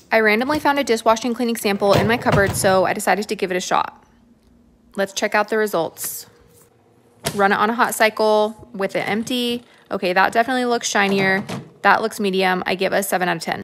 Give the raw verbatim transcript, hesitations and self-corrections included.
I randomly found a dishwashing cleaning sample in my cupboard, so I decided to give it a shot. Let's check out the results. Run it on a hot cycle with it empty. Okay, that definitely looks shinier. That looks medium. I give it a seven out of ten.